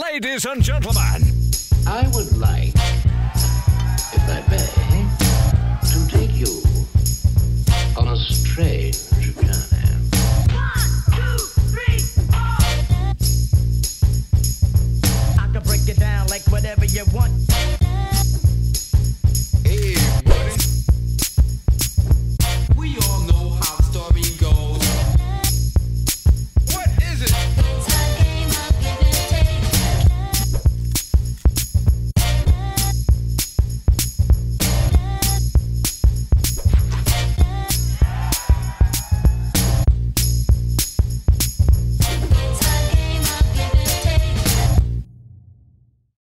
Ladies and gentlemen, I would like, if I may, to take you on a strange